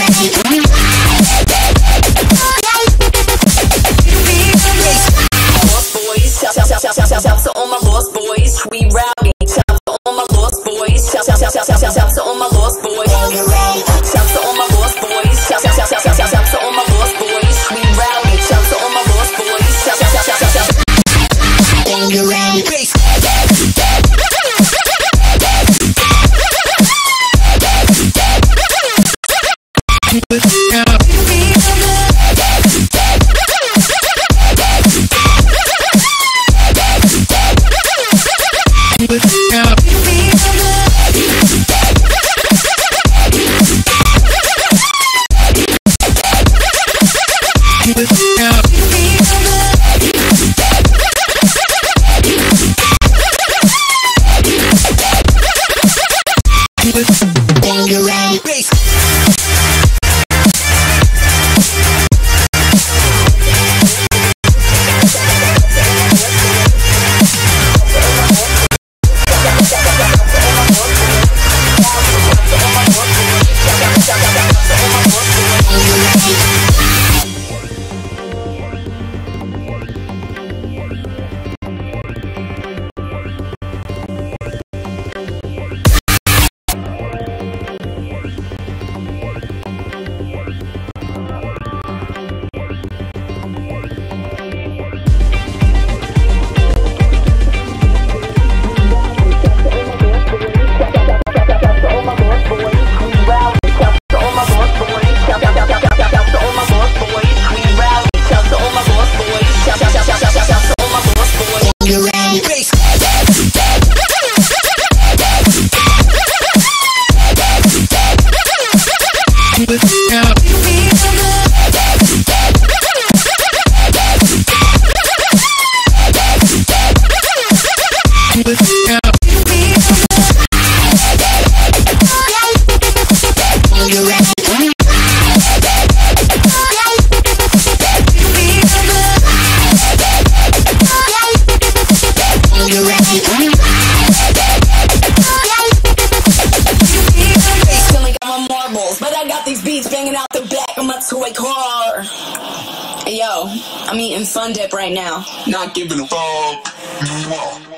Shout to all my lost boys, we rowdy. Shout to all my lost boys. Shout to all my lost boys. Shout to all my lost boys. Shout to all my lost boys, we rowdy. Shout to all my lost boys. Shout. Bangarang. Bangarang. But I got these beats banging out the back of my toy car. Hey, yo, I'm eating Fun Dip right now. Not giving a fuck.